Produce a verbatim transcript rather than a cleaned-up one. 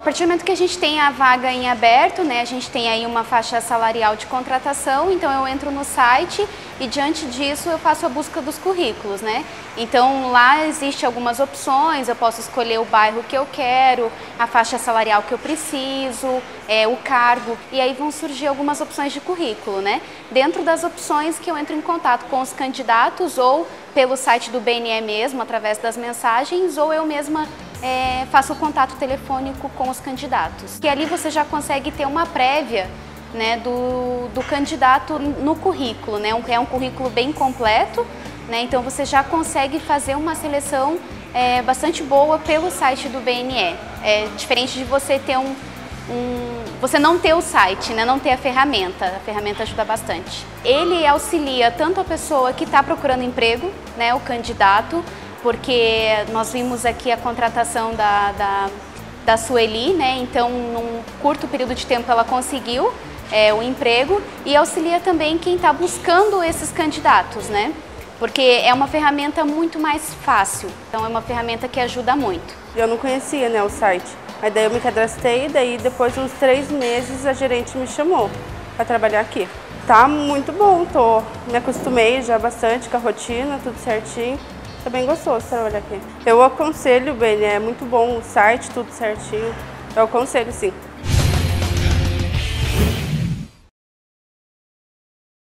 partir do momento que a gente tem a vaga em aberto, né, a gente tem aí uma faixa salarial de contratação, então eu entro no site e diante disso eu faço a busca dos currículos, né? Então lá existe algumas opções, eu posso escolher o bairro que eu quero, a faixa salarial que eu preciso, é, o cargo, e aí vão surgir algumas opções de currículo, né? Dentro das opções que eu entro em contato com os candidatos ou pelo site do B N E mesmo, através das mensagens, ou eu mesma é, faço o contato telefônico com os candidatos. E ali você já consegue ter uma prévia, né, do, do candidato no currículo, né? É um currículo bem completo, né? Então você já consegue fazer uma seleção é, bastante boa pelo site do B N E. É diferente de você ter um, um você não ter o site, né? Não ter a ferramenta. A ferramenta ajuda bastante. Ele auxilia tanto a pessoa que está procurando emprego, né, o candidato, porque nós vimos aqui a contratação da, da, da Sueli, né? Então num curto período de tempo ela conseguiu é, o emprego, e auxilia também quem está buscando esses candidatos, né? Porque é uma ferramenta muito mais fácil, então é uma ferramenta que ajuda muito. Eu não conhecia, né, o site, aí daí eu me cadastrei, daí depois de uns três meses a gerente me chamou para trabalhar aqui. Tá muito bom, tô, me acostumei já bastante com a rotina, tudo certinho, tá bem gostoso trabalhar aqui. Eu aconselho, bem, é muito bom o site, tudo certinho, eu aconselho sim.